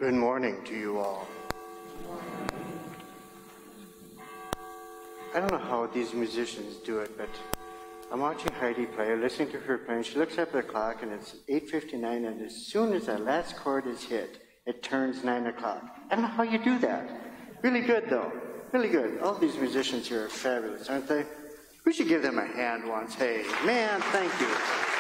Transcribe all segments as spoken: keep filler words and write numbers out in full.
Good morning to you all. I don't know how these musicians do it, but I'm watching Heidi play, listening to her playing. She looks up at the clock, and it's eight fifty-nine, and as soon as that last chord is hit, it turns nine o'clock. I don't know how you do that. Really good, though. Really good. All these musicians here are fabulous, aren't they? We should give them a hand once. Hey, man, thank you.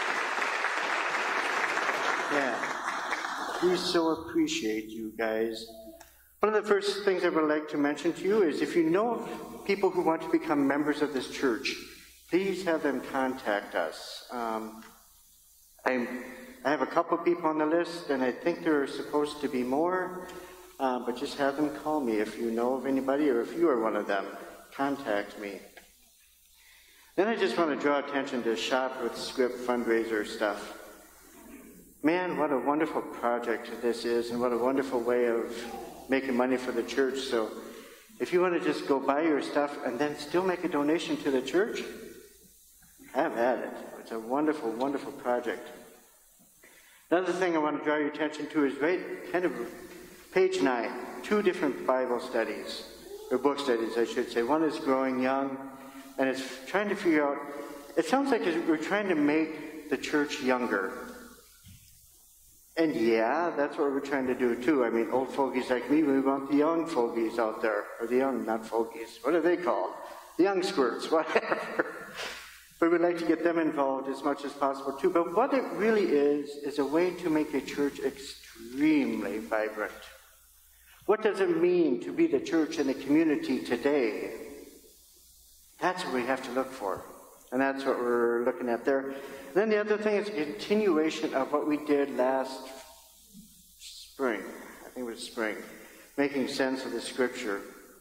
Yeah. We so appreciate you guys. One of the first things I would like to mention to you is if you know people who want to become members of this church, please have them contact us. Um, I'm, I have a couple people on the list, and I think there are supposed to be more, uh, but just have them call me if you know of anybody, or if you are one of them, contact me. Then I just want to draw attention to Shop with Script fundraiser stuff. Man, what a wonderful project this is, and what a wonderful way of making money for the church. So if you want to just go buy your stuff and then still make a donation to the church, have at it. It's a wonderful, wonderful project. Another thing I want to draw your attention to is right kind of page nine, two different Bible studies, or book studies, I should say. One is Growing Young, and it's trying to figure out, it sounds like we're trying to make the church younger. And yeah, that's what we're trying to do too. I mean, old fogies like me, we want the young fogies out there. Or the young, not fogies. What are they called? The young squirts, whatever. But we'd like to get them involved as much as possible too. But what it really is, is a way to make a church extremely vibrant. What does it mean to be the church in the community today? That's what we have to look for. And that's what we're looking at there. And then the other thing is a continuation of what we did last spring. I think it was spring. Making sense of the Scripture.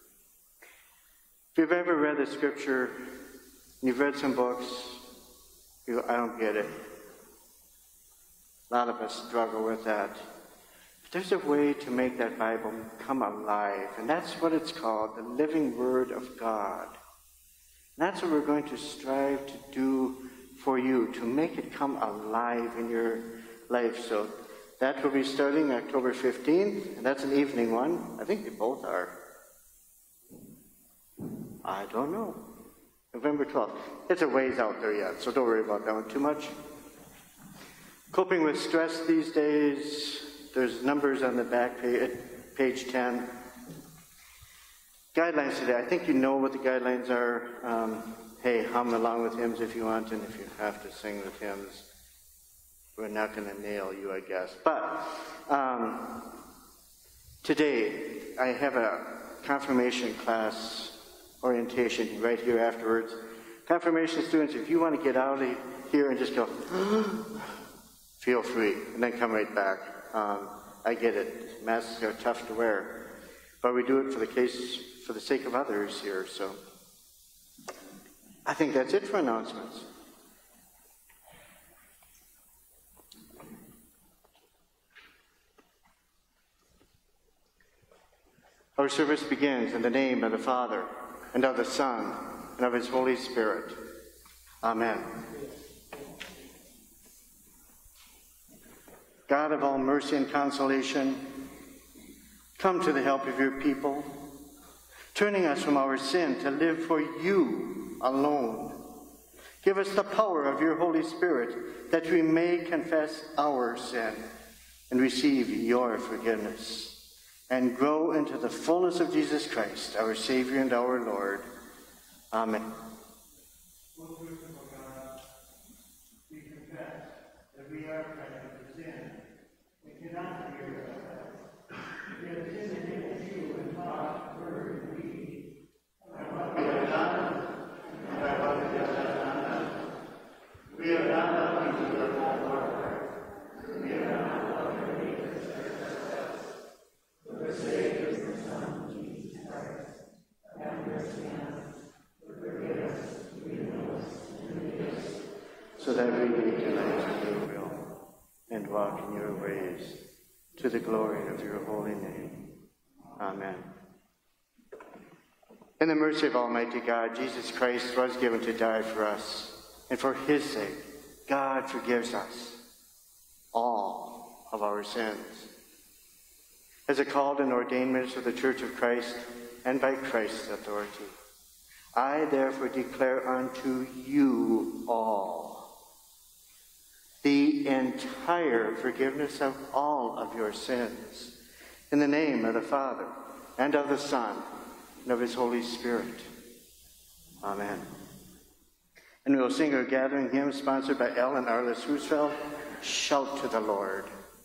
If you've ever read the Scripture, and you've read some books, you go, I don't get it. A lot of us struggle with that. But there's a way to make that Bible come alive. And that's what it's called, the living Word of God. That's what we're going to strive to do for you, to make it come alive in your life. So that will be starting October fifteenth, and that's an evening one. I think they both are. I don't know. November twelfth. It's a ways out there yet, so don't worry about that one too much. Coping with stress these days, there's numbers on the back page, page ten. Guidelines today. I think you know what the guidelines are. Um, hey, hum along with hymns if you want, and if you have to sing with hymns, we're not going to nail you, I guess. But um, today, I have a confirmation class orientation right here afterwards. Confirmation students, if you want to get out of here and just go, feel free, and then come right back. Um, I get it. Masks are tough to wear, but we do it for the case. For the sake of others here, so I think that's it for announcements. Our service begins in the name of the Father, and of the Son, and of His Holy Spirit. Amen. God of all mercy and consolation, come to the help of your people, turning us from our sin to live for you alone. Give us the power of your Holy Spirit that we may confess our sin and receive your forgiveness and grow into the fullness of Jesus Christ, our Savior and our Lord. Amen. Most merciful God, we confess that we are present to sin and cannot forgive ourselves. We have sinned against you in thought, word, and deed, by what we have done and by what we have not done. We have not loved you with all our heart. We have not loved our neighbors as ourselves. For the sake of your Son, Jesus Christ, have mercy on us. Forgive us, renew us, and lead us, so that we may delight in your will and walk in your ways, to the glory of your holy name. Amen. In the mercy of Almighty God, Jesus Christ was given to die for us, and for his sake, God forgives us all of our sins. as a called and ordained minister of the Church of Christ, and by Christ's authority. I therefore declare unto you all the entire forgiveness of all of your sins, in the name of the Father, and of the Son, and of his Holy Spirit. Amen. And we will sing our gathering hymn sponsored by Ellen and Arliss Roosevelt, Shout to the Lord.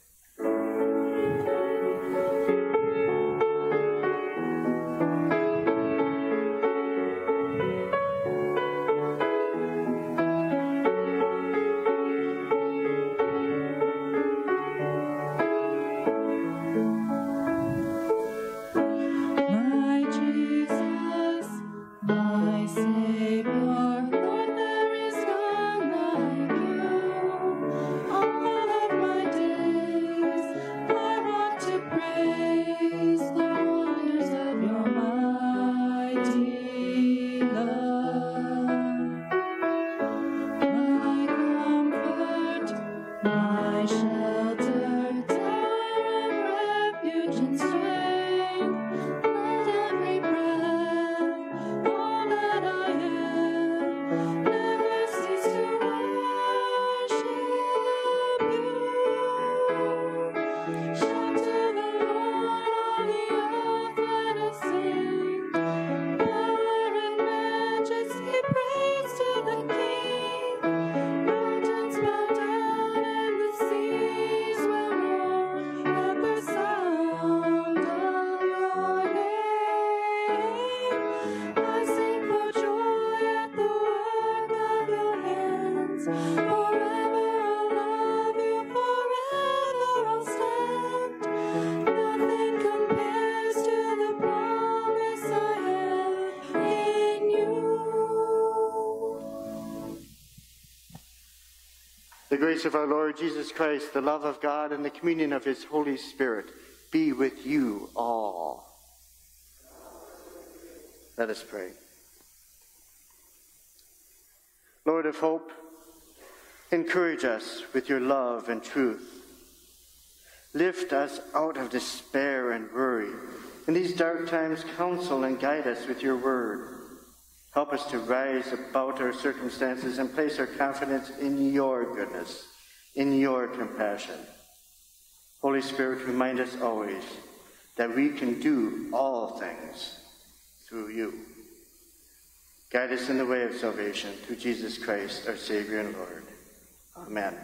The grace of our Lord Jesus Christ, the love of God, and the communion of his Holy Spirit be with you all. Let us pray. Lord of hope, encourage us with your love and truth. Lift us out of despair and worry. In these dark times, counsel and guide us with your word. Help us to rise above our circumstances and place our confidence in your goodness, in your compassion. Holy Spirit, remind us always that we can do all things through you. Guide us in the way of salvation through Jesus Christ, our Savior and Lord. Amen.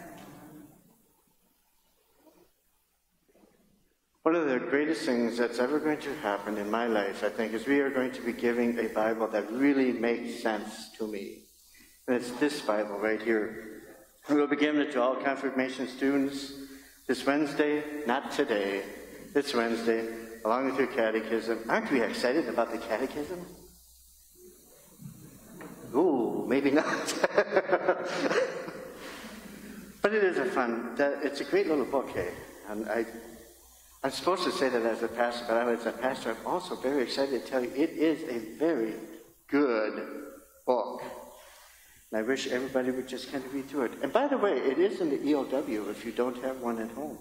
One of the greatest things that's ever going to happen in my life, I think, is we are going to be giving a Bible that really makes sense to me. And it's this Bible right here. We will be giving it to all confirmation students this Wednesday, not today, this Wednesday, along with your catechism. Aren't we excited about the catechism? Ooh, maybe not. But it is a fun, it's a great little book, hey? And I... I'm supposed to say that as a pastor, but as a pastor, I'm also very excited to tell you it is a very good book. And I wish everybody would just kind of read through it. And by the way, it is in the E O W if you don't have one at home.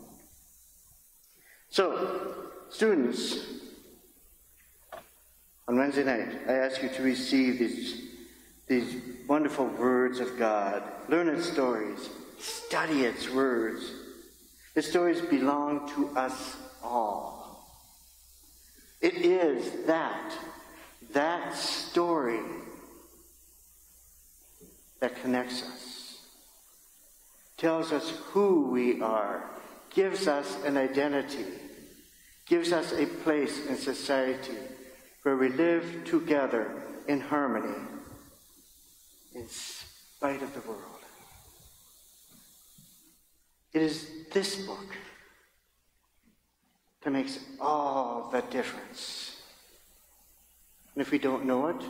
So, students, on Wednesday night, I ask you to receive these, these wonderful words of God. Learn its stories. Study its words. The stories belong to us all. It is that, that story that connects us, tells us who we are, gives us an identity, gives us a place in society where we live together in harmony in spite of the world. It is this book that makes all the difference. And if we don't know it,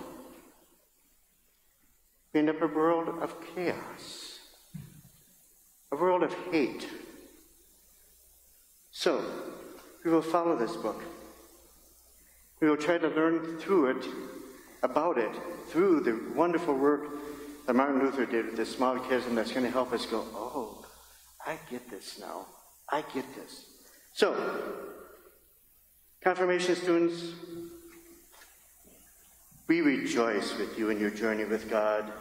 we end up in a world of chaos, a world of hate. So, we will follow this book. We will try to learn through it, about it, through the wonderful work that Martin Luther did with this small catechism that's going to help us go, oh, I get this now. I get this. So, Confirmation students, we rejoice with you in your journey with God.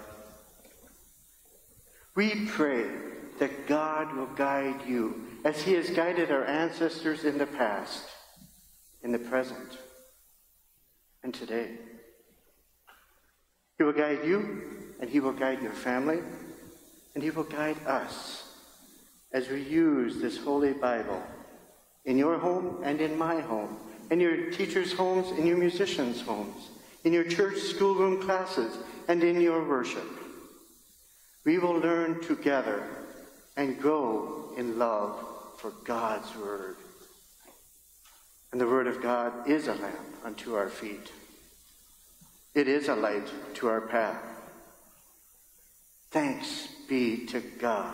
We pray that God will guide you as he has guided our ancestors in the past, in the present, and today. He will guide you, and he will guide your family, and he will guide us as we use this Holy Bible in your home and in my home, in your teachers' homes, in your musicians' homes, in your church schoolroom classes, and in your worship. We will learn together and grow in love for God's Word. And the Word of God is a lamp unto our feet. It is a light to our path. Thanks be to God.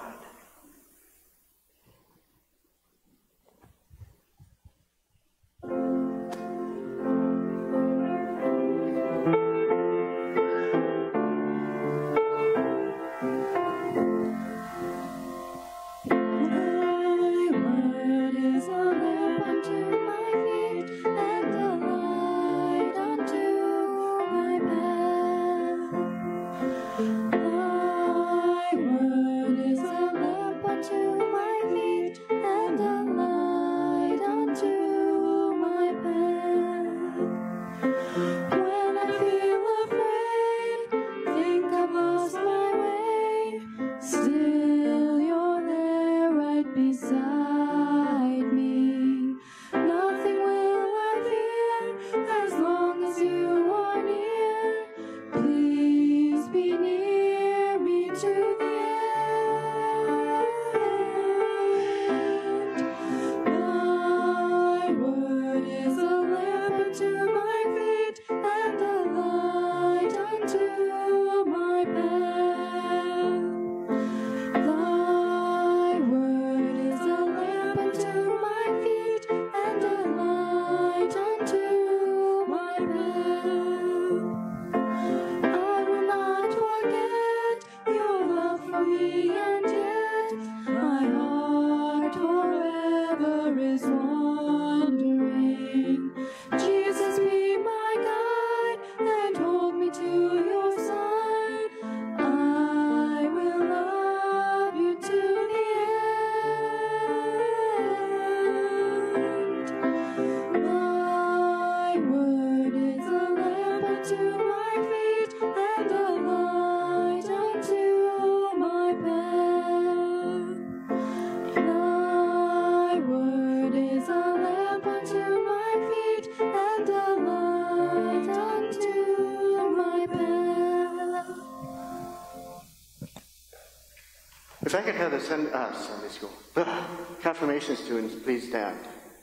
If I could have the Sunday, uh, Sunday school, confirmation students, please stand.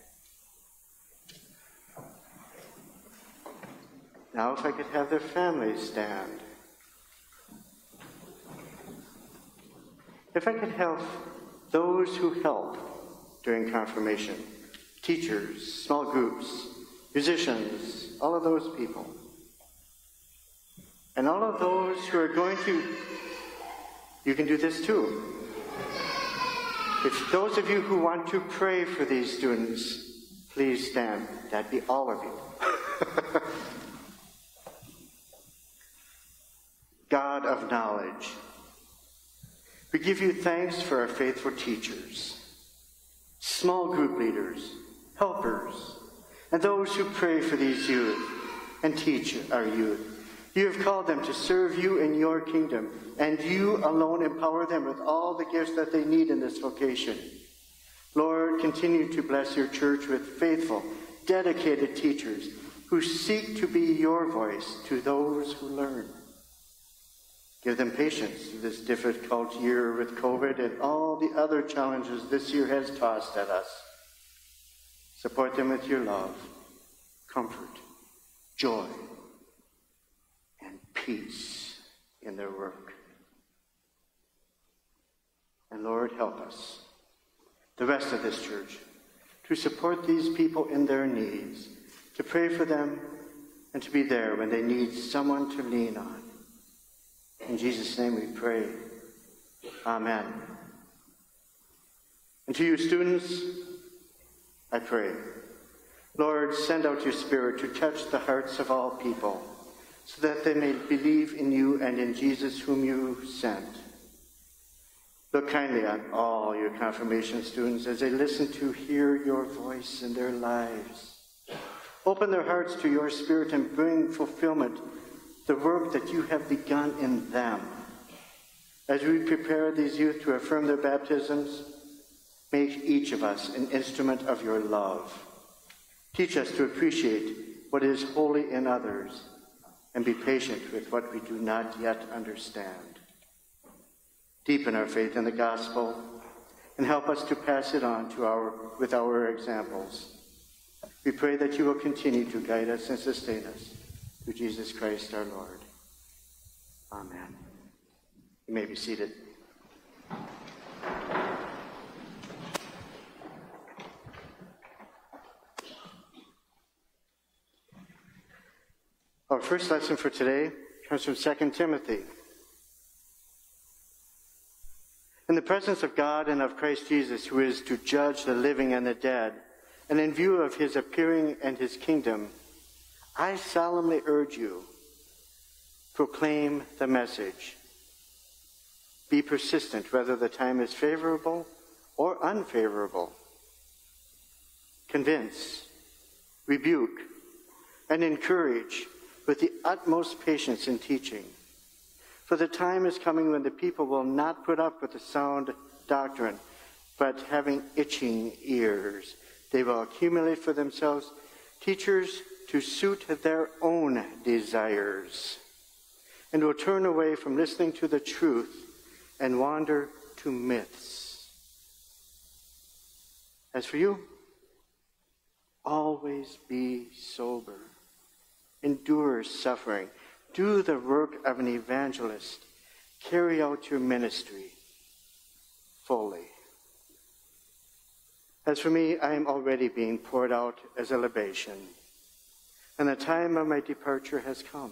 Now if I could have their families stand. If I could help those who help during confirmation, teachers, small groups, musicians, all of those people. And all of those who are going to, you can do this too. If those of you who want to pray for these students, please stand. That'd be all of you. God of knowledge, we give you thanks for our faithful teachers, small group leaders, helpers, and those who pray for these youth and teach our youth. You have called them to serve you in your kingdom, and you alone empower them with all the gifts that they need in this vocation. Lord, continue to bless your church with faithful, dedicated teachers who seek to be your voice to those who learn. Give them patience through this difficult year with COVID and all the other challenges this year has tossed at us. Support them with your love, comfort, joy, and peace in their work. And Lord, help us, the rest of this church, to support these people in their needs, to pray for them, and to be there when they need someone to lean on. In Jesus' name we pray. Amen. And to you students, I pray, Lord, send out your Spirit to touch the hearts of all people, so that they may believe in you and in Jesus whom you sent. Look kindly on all your confirmation students as they listen to hear your voice in their lives. Open their hearts to your Spirit and bring fulfillment the work that you have begun in them. As we prepare these youth to affirm their baptisms, make each of us an instrument of your love. Teach us to appreciate what is holy in others and be patient with what we do not yet understand. Deepen our faith in the gospel and help us to pass it on to our, with our examples. We pray that you will continue to guide us and sustain us through Jesus Christ our Lord. Amen. You may be seated. Our first lesson for today comes from Second Timothy. In the presence of God and of Christ Jesus, who is to judge the living and the dead, and in view of his appearing and his kingdom, I solemnly urge you, proclaim the message. Be persistent, whether the time is favorable or unfavorable. Convince, rebuke, and encourage with the utmost patience in teaching. For the time is coming when the people will not put up with the sound doctrine, but having itching ears, they will accumulate for themselves teachers to suit their own desires, and will turn away from listening to the truth and wander to myths. As for you, always be sober. Endure suffering. Do the work of an evangelist. Carry out your ministry fully. As for me, I am already being poured out as a libation, and the time of my departure has come.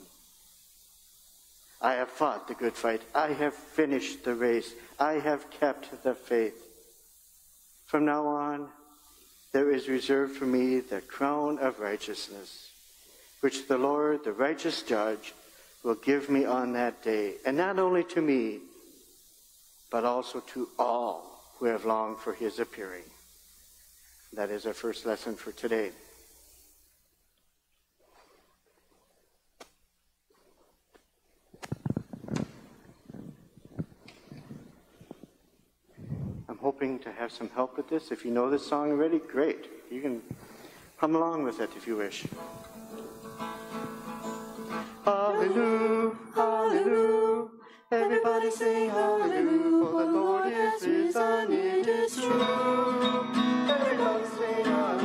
I have fought the good fight. I have finished the race. I have kept the faith. From now on, there is reserved for me the crown of righteousness, which the Lord, the righteous judge, will give me on that day, and not only to me, but also to all who have longed for his appearing. That is our first lesson for today. I'm hoping to have some help with this. If you know this song already, great. You can hum along with it if you wish. Hallelujah, hallelujah, everybody sing hallelujah, for the Lord is risen, it is true. Everybody sing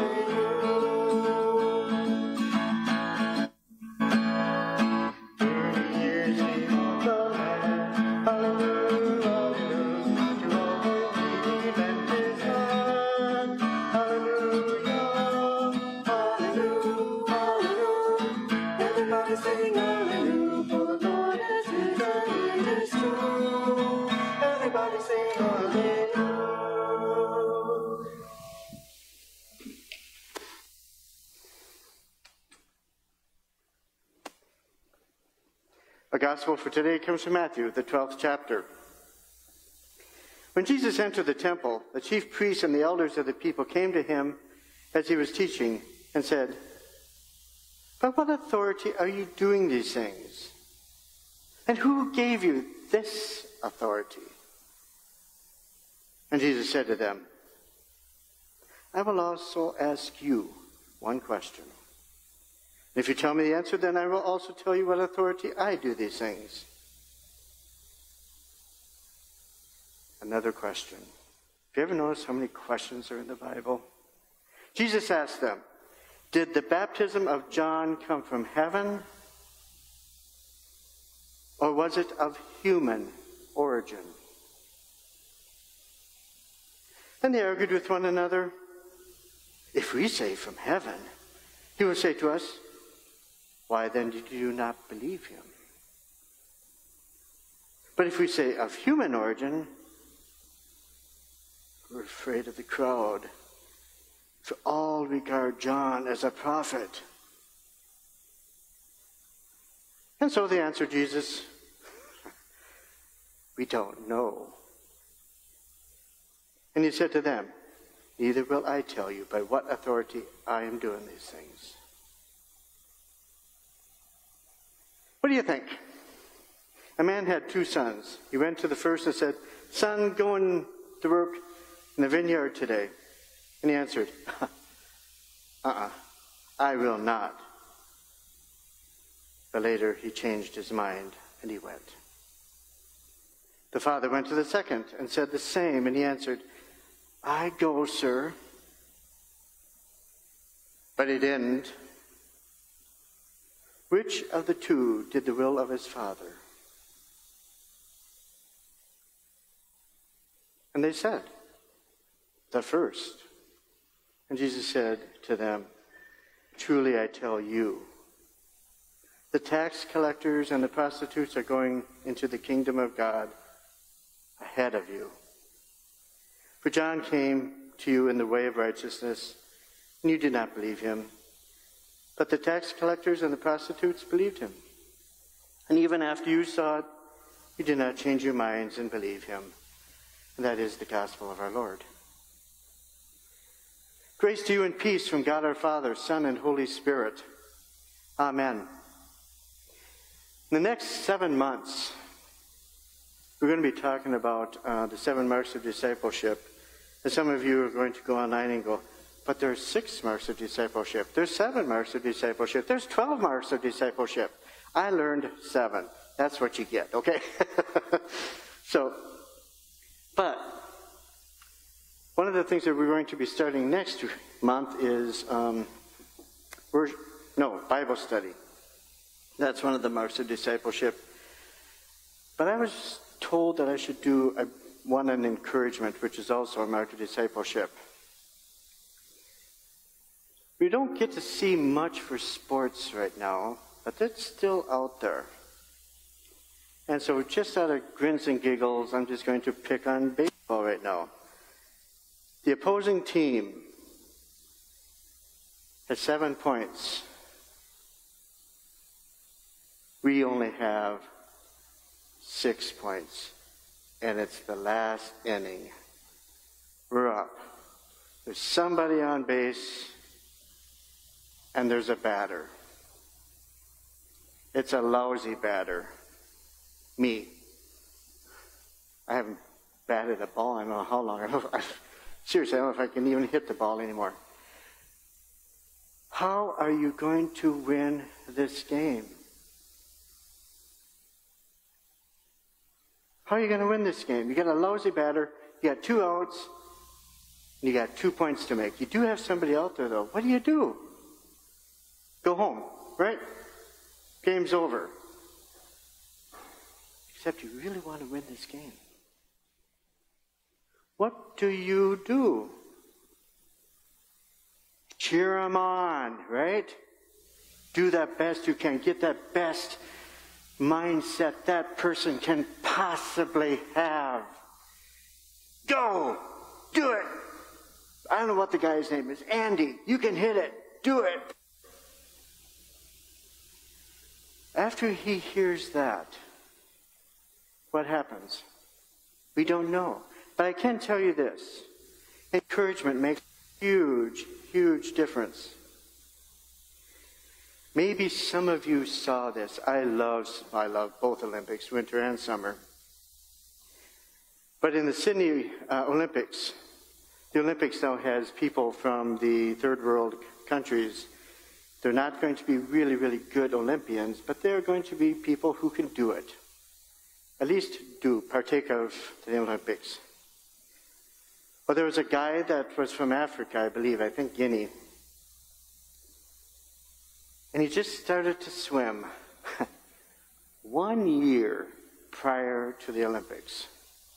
hallelujah. Thirty years before the Lamb, hallelujah, hallelujah, to all who believe and his Son. Hallelujah, hallelujah, hallelujah, everybody sing hallelujah. Our gospel for today comes from Matthew, the twelfth chapter. When Jesus entered the temple, the chief priests and the elders of the people came to him as he was teaching and said, "By what authority are you doing these things? And who gave you this authority?" And Jesus said to them, "I will also ask you one question. If you tell me the answer, then I will also tell you what authority I do these things." Another question. Have you ever noticed how many questions are in the Bible? Jesus asked them, "Did the baptism of John come from heaven, or was it of human origin?" And they argued with one another. "If we say from heaven," he will say to us, "Why then did you not believe him? But if we say of human origin," we're afraid of the crowd, for all regard John as a prophet. And so they answered Jesus, we don't know. And he said to them, neither will I tell you by what authority I am doing these things. What do you think? A man had two sons. He went to the first and said, son, go in to work in the vineyard today. And he answered, uh-uh, I will not. But later he changed his mind and he went. The father went to the second and said the same, and he answered, I go, sir. But he didn't. Which of the two did the will of his father? And they said, the first. And Jesus said to them, truly I tell you, the tax collectors and the prostitutes are going into the kingdom of God ahead of you. For John came to you in the way of righteousness, and you did not believe him. But the tax collectors and the prostitutes believed him. And even after you saw it, you did not change your minds and believe him. And that is the gospel of our Lord. Grace to you and peace from God our Father, Son, and Holy Spirit. Amen. In the next seven months, we're going to be talking about uh, the seven marks of discipleship. And some of you are going to go online and go, but there's six marks of discipleship. There's seven marks of discipleship. There's twelve marks of discipleship. I learned seven. That's what you get, okay? So, but one of the things that we're going to be starting next month is, um, we're, no, Bible study. That's one of the marks of discipleship. But I was told that I should do a, one on encouragement, which is also a mark of discipleship. We don't get to see much for sports right now, but it's still out there. And so just out of grins and giggles, I'm just going to pick on baseball right now. The opposing team has seven points. We only have six points, and it's the last inning. We're up. There's somebody on base, and there's a batter. It's a lousy batter. Me. I haven't batted a ball I don't know how long. I don't, I, seriously, I don't know if I can even hit the ball anymore. How are you going to win this game? How are you going to win this game? You got a lousy batter, you got two outs, and you got two points to make. You do have somebody out there, though. What do you do? Go home, right? Game's over. Except you really want to win this game. What do you do? Cheer them on, right? Do that best you can. Get that best mindset that person can possibly have. Go! Do it! I don't know what the guy's name is. Andy, you can hit it. Do it! After he hears that, what happens? We don't know. But I can tell you this. Encouragement makes a huge, huge difference. Maybe some of you saw this. I love, I love both Olympics, winter and summer. But in the Sydney uh, Olympics, the Olympics now has people from the third world countries. They're not going to be really, really good Olympians, but they're going to be people who can do it. At least do partake of the Olympics. Well, there was a guy that was from Africa, I believe, I think Guinea. And he just started to swim one year prior to the Olympics.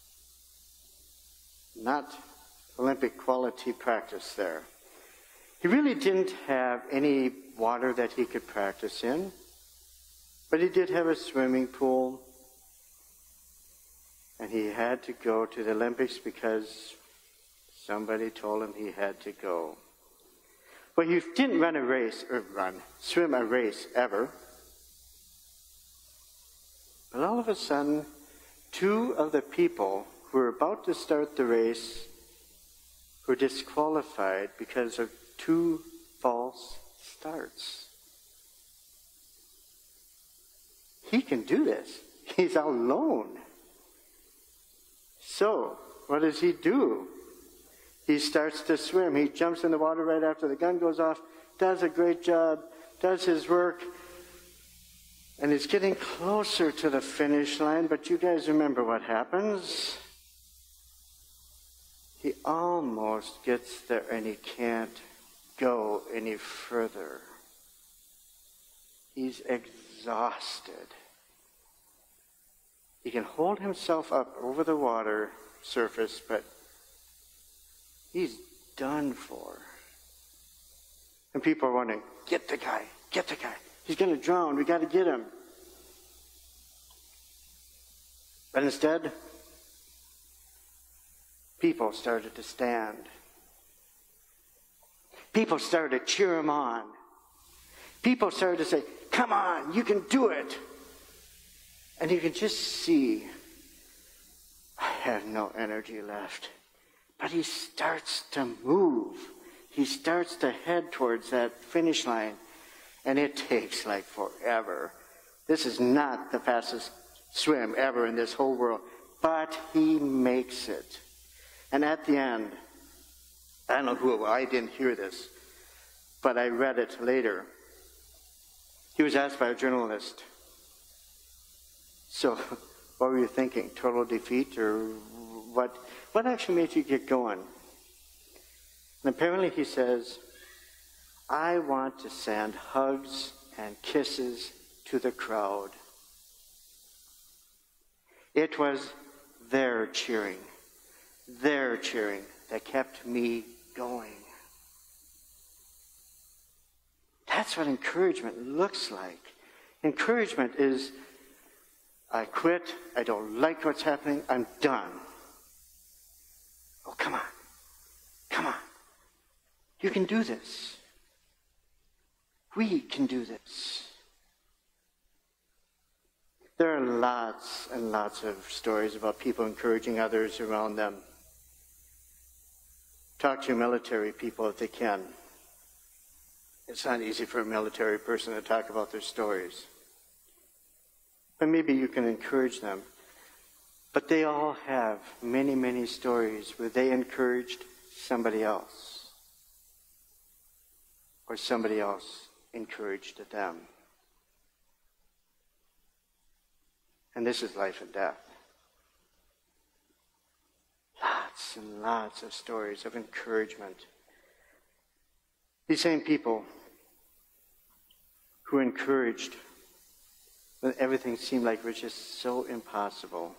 Not Olympic quality practice there. He really didn't have any water that he could practice in, but he did have a swimming pool, and he had to go to the Olympics because somebody told him he had to go. Well, he didn't run a race, or run, swim a race ever. But all of a sudden, two of the people who were about to start the race were disqualified because of two false starts. He can do this. He's alone. So, what does he do? He starts to swim. He jumps in the water right after the gun goes off, does a great job, does his work, and he's getting closer to the finish line. But you guys remember what happens? He almost gets there and he can't go any further. He's exhausted. He can hold himself up over the water surface, but he's done for. And people are wondering, get the guy, get the guy. He's going to drown. We got to get him. But instead, people started to stand. People started to cheer him on. People started to say, come on, you can do it. And you can just see, I have no energy left. But he starts to move. He starts to head towards that finish line. And it takes like forever. This is not the fastest swim ever in this whole world. But he makes it. And at the end, I don't know who it was, I didn't hear this, but I read it later. He was asked by a journalist, so what were you thinking? Total defeat, or what? What actually made you get going? And apparently he says, I want to send hugs and kisses to the crowd. It was their cheering, their cheering that kept me going. That's what encouragement looks like. Encouragement is, I quit, I don't like what's happening, I'm done. Oh, come on. Come on. You can do this. We can do this. There are lots and lots of stories about people encouraging others around them. Talk to military people if they can. It's not easy for a military person to talk about their stories. But maybe you can encourage them. But they all have many, many stories where they encouraged somebody else. Or somebody else encouraged them. And this is life and death. Lots and lots of stories of encouragement. These same people who encouraged when everything seemed like it was just so impossible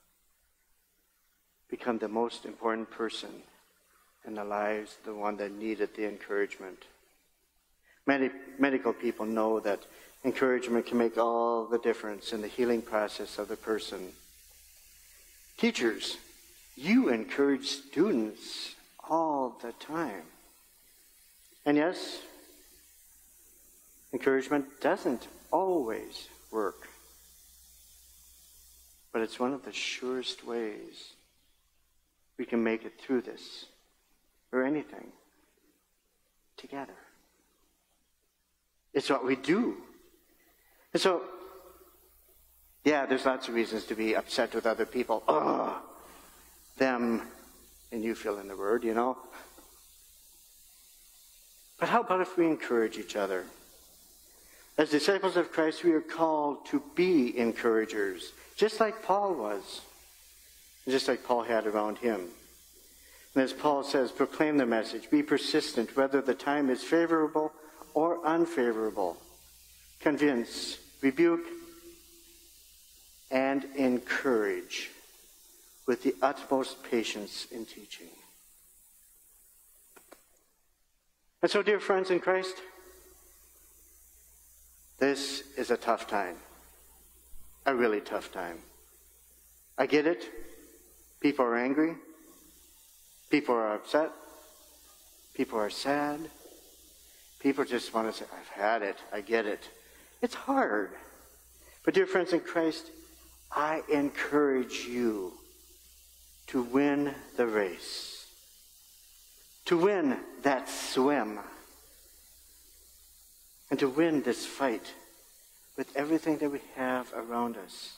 become the most important person in the lives, the one that needed the encouragement. Many medical people know that encouragement can make all the difference in the healing process of the person. Teachers, you encourage students all the time. And yes, encouragement doesn't always work. But it's one of the surest ways we can make it through this, or anything, together. It's what we do. And so, yeah, there's lots of reasons to be upset with other people. Oh, them, and you fill in the word, you know. But how about if we encourage each other? As disciples of Christ, we are called to be encouragers, just like Paul was, just like Paul had around him. And as Paul says, proclaim the message, be persistent, whether the time is favorable or unfavorable. Convince, rebuke, and encourage with the utmost patience in teaching. And so, dear friends in Christ, this is a tough time. A really tough time. I get it. People are angry. People are upset. People are sad. People just want to say, I've had it, I get it. It's hard. But dear friends in Christ, I encourage you to win the race, to win that swim, and to win this fight with everything that we have around us.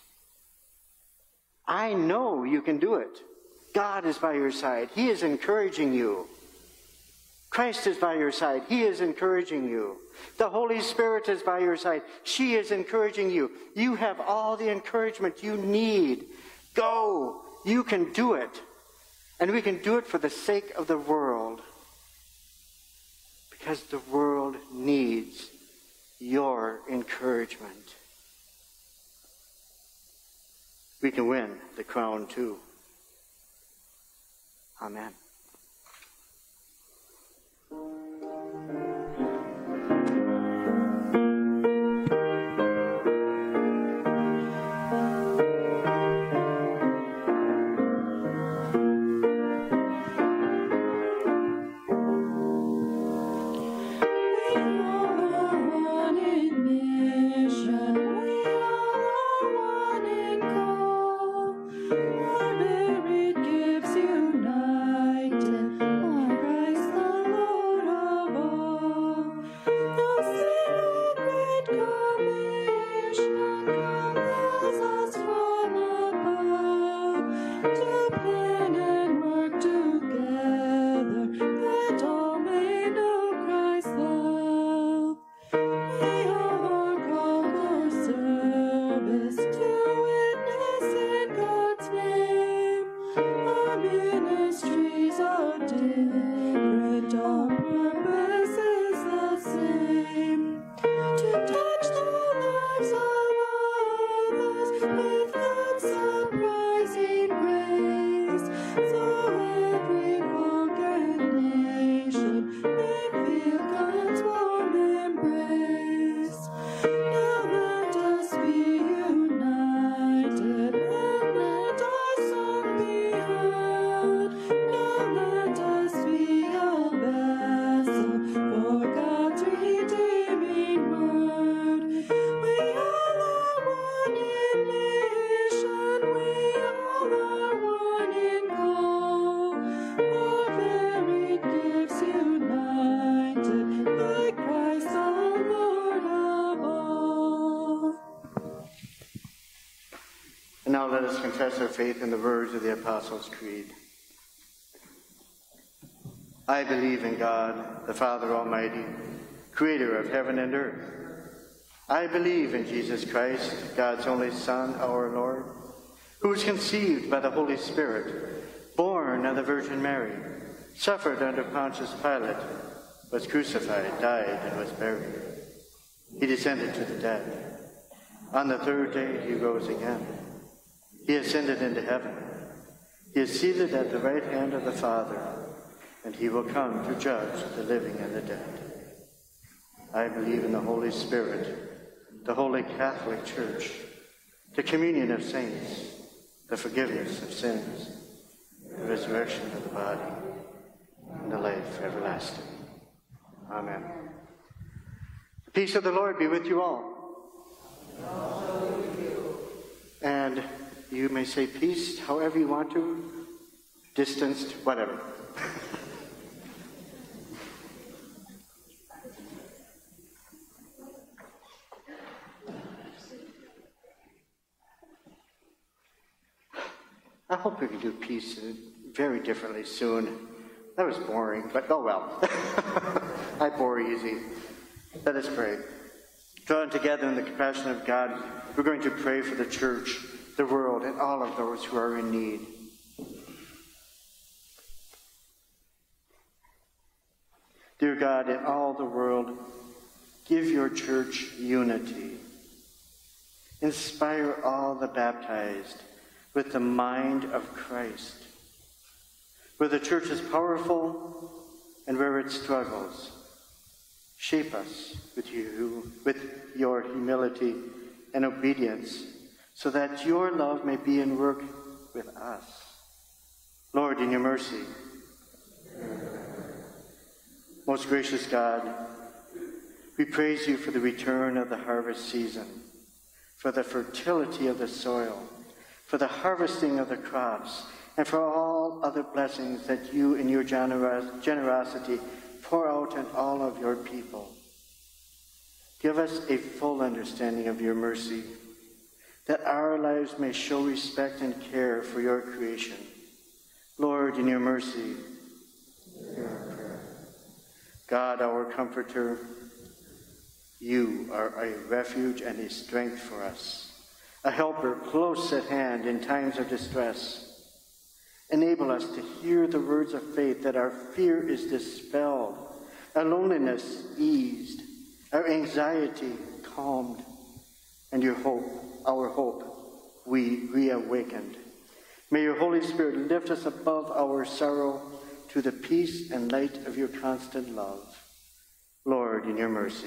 I know you can do it. God is by your side. He is encouraging you. Christ is by your side. He is encouraging you. The Holy Spirit is by your side. She is encouraging you. You have all the encouragement you need. Go. You can do it. And we can do it for the sake of the world. Because the world needs your encouragement. We can win the crown too. Amen. Now let us confess our faith in the words of the Apostles' Creed. I believe in God, the Father Almighty, creator of heaven and earth. I believe in Jesus Christ, God's only Son, our Lord, who was conceived by the Holy Spirit, born of the Virgin Mary, suffered under Pontius Pilate, was crucified, died, and was buried. He descended to the dead. On the third day he rose again. He ascended into heaven. He is seated at the right hand of the Father, and he will come to judge the living and the dead. I believe in the Holy Spirit, the Holy Catholic Church, the communion of saints, the forgiveness of sins, the resurrection of the body, and the life everlasting. Amen. The peace of the Lord be with you all. And also with you. And you may say peace however you want to, distanced, whatever. I hope we can do peace very differently soon. That was boring, but oh well. I bore easy. Let us pray. Drawn together in the compassion of God, we're going to pray for the church, the world, and all of those who are in need. Dear God, in all the world, give your church unity. Inspire all the baptized with the mind of Christ. Where the church is powerful and where it struggles, shape us with you, with your humility and obedience, so that your love may be in work with us. Lord, in your mercy. Most gracious God, We praise you for the return of the harvest season, for the fertility of the soil, for the harvesting of the crops, and for all other blessings that you in your generos- generosity pour out on all of your people. Give us a full understanding of your mercy, that our lives may show respect and care for your creation. Lord, in your mercy, hear our prayer. God, our comforter, you are a refuge and a strength for us, a helper close at hand in times of distress. Enable us to hear the words of faith that our fear is dispelled, our loneliness eased, our anxiety calmed, and your hope, our hope, we reawakened. May your Holy Spirit lift us above our sorrow to the peace and light of your constant love. Lord, in your mercy.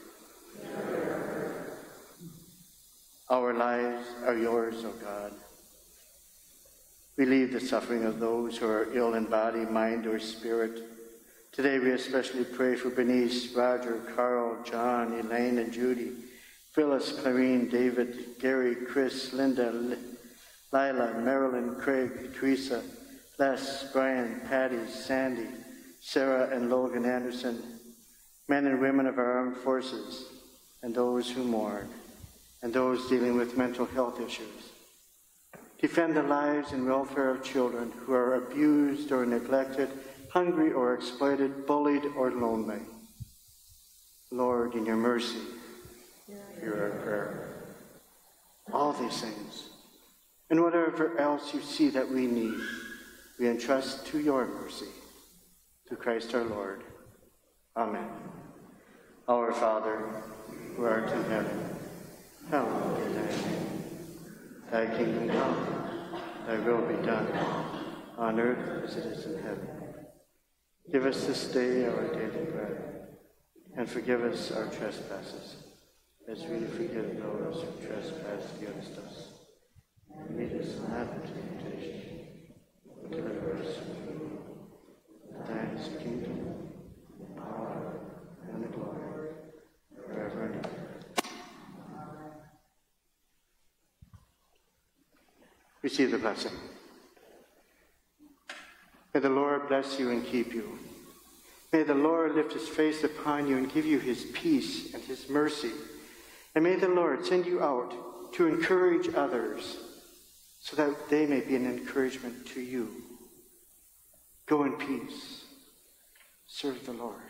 Our lives are yours, O God. Relieve the suffering of those who are ill in body, mind, or spirit. Today we especially pray for Bernice, Roger, Carl, John, Elaine, and Judy, Phyllis, Clarine, David, Gary, Chris, Linda, Lila, Marilyn, Craig, Teresa, Les, Brian, Patty, Sandy, Sarah, and Logan Anderson, men and women of our armed forces, and those who mourn, and those dealing with mental health issues. Defend the lives and welfare of children who are abused or neglected, hungry or exploited, bullied or lonely. Lord, in your mercy, hear our prayer. All these things, and whatever else you see that we need, we entrust to your mercy, through Christ our Lord. Amen. Our Father, who art in heaven, hallowed be thy name. Thy kingdom come, thy will be done, on earth as it is in heaven. Give us this day our daily bread, and forgive us our trespasses, as we forgive those who trespass against us. And lead us not into temptation, but deliver us from evil. Thine is the kingdom, the power, and the glory, forever and ever. Receive the blessing. May the Lord bless you and keep you. May the Lord lift his face upon you and give you his peace and his mercy. And may the Lord send you out to encourage others so that they may be an encouragement to you. Go in peace. Serve the Lord.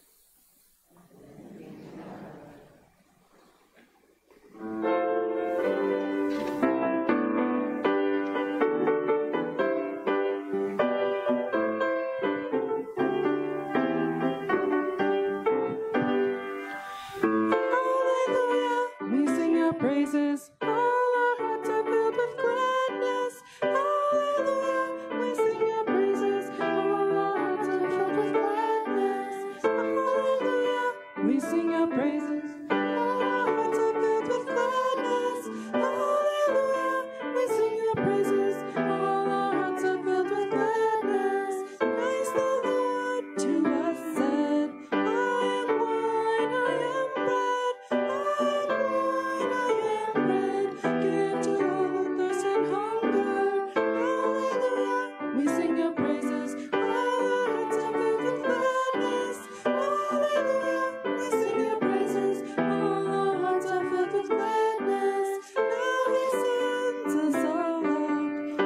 Praises, all our hearts are filled with gladness. Hallelujah, we sing your praises, all our hearts are filled with gladness. Hallelujah, we sing your praises, all our hearts are filled with gladness. Hallelujah, we sing your praises, all our hearts are filled with gladness. Praise the Lord, to us said, I am wine, I am bread, I am wine, I am bread. Give to all who thirst and hunger. Hallelujah, we sing your praises, all our hearts are filled with gladness. Hallelujah, we sing your praises, all our hearts are filled with gladness. Now he sends us all out,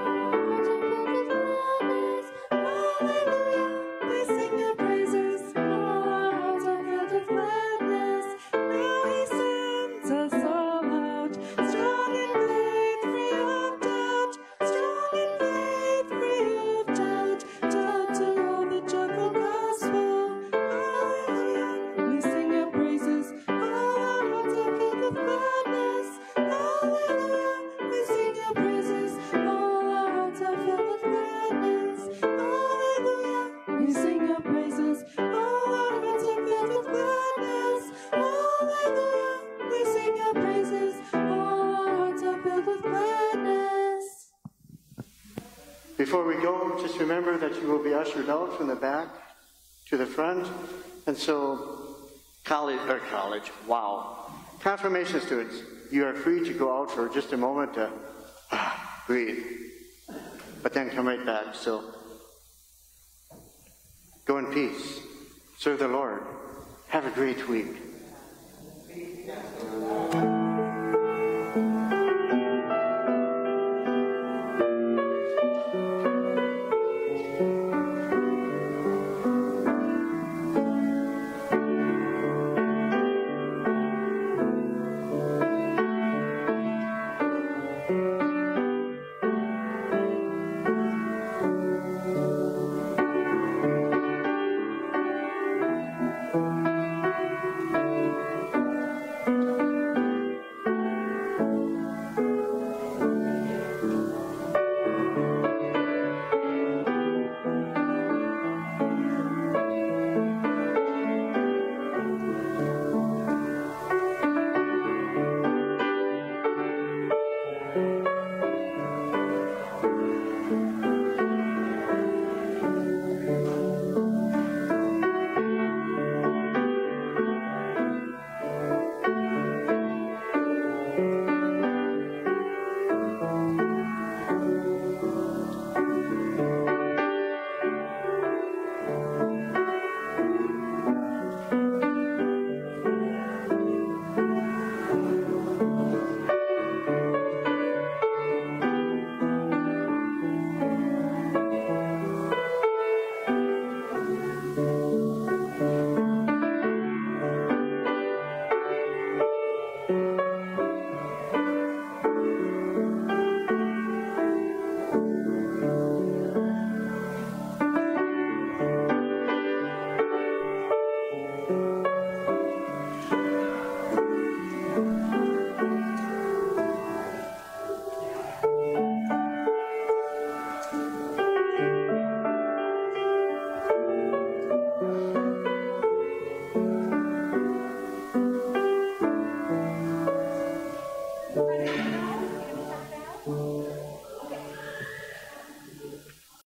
all our hearts are filled with gladness. Hallelujah, we sing your praises, all our hearts are filled with gladness. Now he sends us all out, strong in faith, free of doubt, strong in faith, free of doubt, tell to all the joyful gospel. Hallelujah, we sing your praises, all our hearts are filled with gladness. Hallelujah, we sing your praises, all our hearts are filled with gladness. Hallelujah, we sing your praises, all our hearts are filled with gladness. Hallelujah, we sing your praises, all our hearts are filled with gladness. Before we go, just remember that you will be ushered out from the back to the front. And so College, or college, wow. Confirmation students, you are free to go out for just a moment to ah, breathe, but then come right back. So go in peace. Serve the Lord. Have a great week. Thank you.